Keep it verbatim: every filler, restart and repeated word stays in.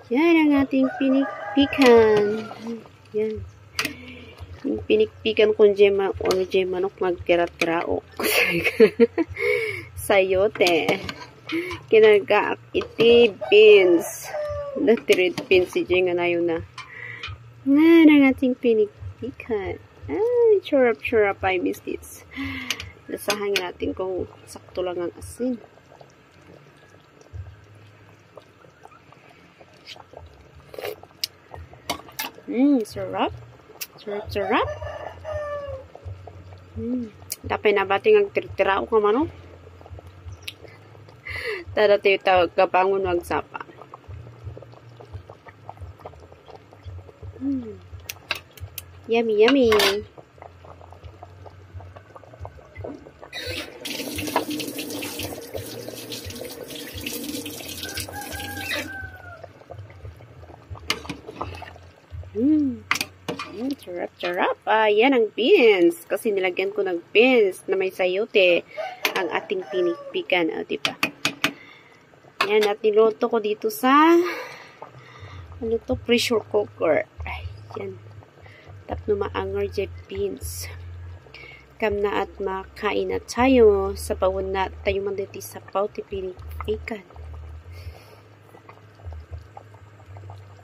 Yan ang ating pinikpikan. Yan. Yung pinikpikan kung jema o jemanok magkira-kirao. Sayote. Kinagaak iti beans. Natirid beans si Jeng na yun na. Yan ang ating pinikpikan. Ay, churap-churap ay biscuits. Lasahan natin kung sakto lang ang asin. Mmm, sarap. Sarap, sarap. Mmm. Dapat na bating ang tirtirao ka man, no? Tada tayo tawag kapangon magsapa. Mmm. Yummy, yummy. Mmm. Mm, charap, charap. Ah, yan ang beans. Kasi nilagyan ko ng beans na may sayote ang ating pinikpikan. O, diba? Yan, at niluto ko dito sa ano to, pressure cooker. Ay, yan. Tapno maangar dyan beans. Kam na at makain na tayo sa pawon na tayo manditi sa pawti pinikpikan.